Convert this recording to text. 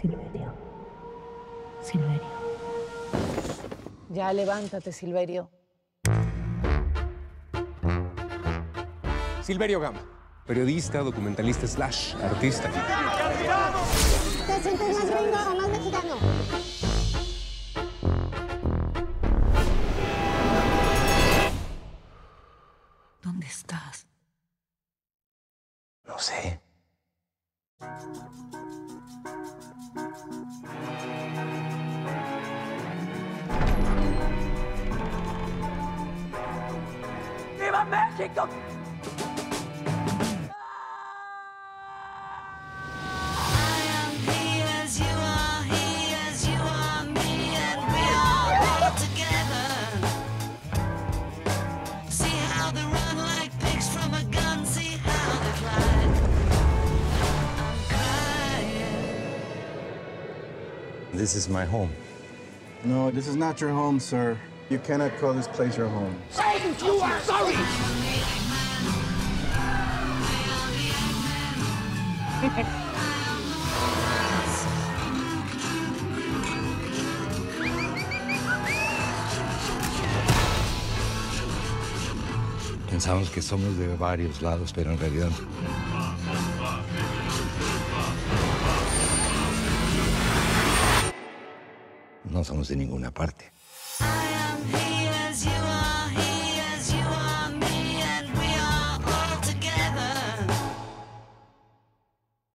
Silverio. Silverio. Ya levántate, Silverio. Silverio Gama, periodista, documentalista / artista. ¿Te sientes más gringo o más mexicano? ¿Dónde estás? No sé. ¡Viva México! This is my home. No, this is not your home, sir. You cannot call this place your home. Say you are sorry! Pensamos que somos de varios lados, pero en realidad no somos de ninguna parte. I am here.